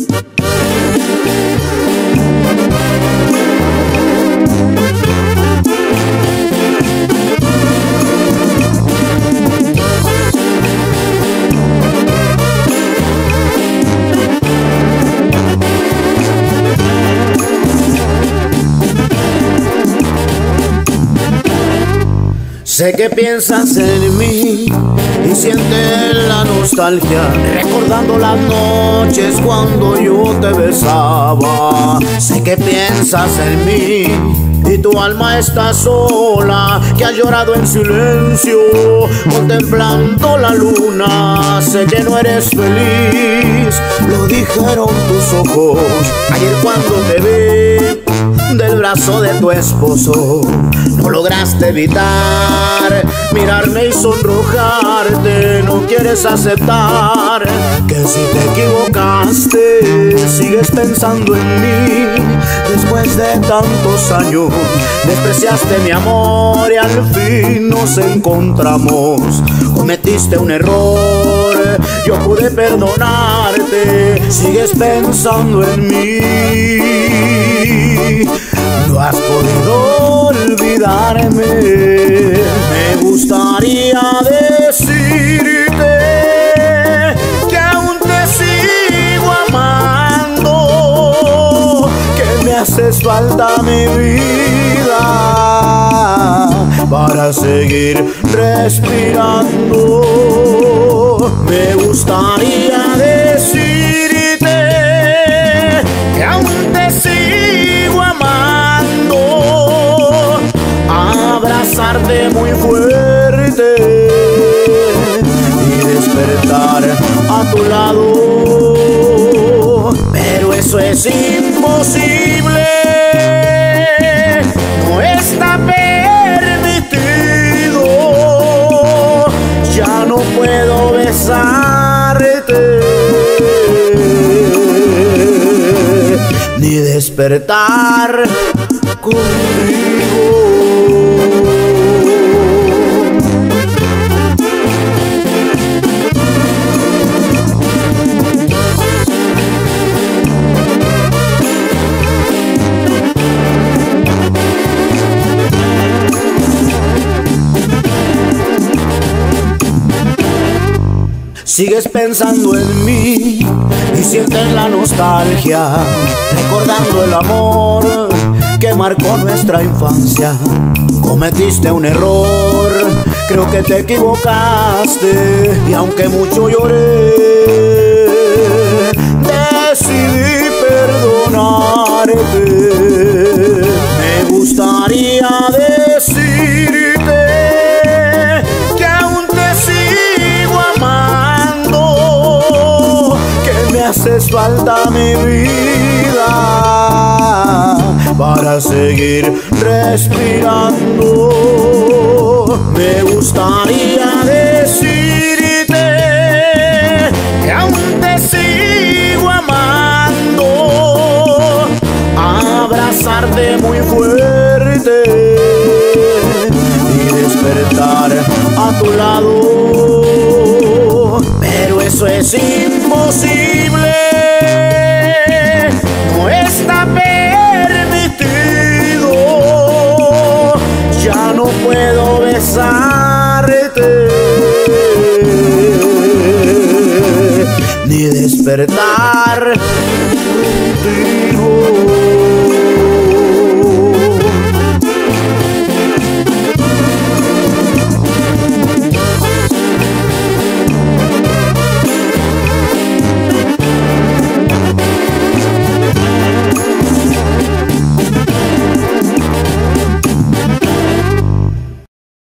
Sé que piensas en mí y sientes la nostalgia, recordando las noches cuando yo te besaba. Sé que piensas en mí y tu alma está sola, que ha llorado en silencio contemplando la luna. Sé que no eres feliz, lo dijeron tus ojos ayer cuando te vi del brazo de tu esposo. No lograste evitar mirarme y sonrojarte. No quieres aceptar que si te equivocaste, sigues pensando en mí. Después de tantos años despreciaste mi amor y al fin nos encontramos. Cometiste un error, yo pude perdonarte. Sigues pensando en mí, no has podido olvidarme. Me gustaría decirte que aún te sigo amando, que me haces falta mi vida para seguir respirando. Me gustaría decirte que aún te sigo amando, abrazarte muy fuerte y despertar a tu lado. Pero eso es imposible, no está permitido. Ya no puedo besarte ni despertar contigo. Sigues pensando en mí y sientes la nostalgia, recordando el amor que marcó nuestra infancia. Cometiste un error, creo que te equivocaste, y aunque mucho lloré, decidí perdonarte. Me gustaría decirte que aún te sigo amando, que me haces falta mi vida para seguir respirando. Me gustaría decirte que aún te sigo amando, abrazarte muy fuerte y despertar a tu lado. Pero eso es imposible, no está permitido. Ya no puedo besarte ni despertar contigo.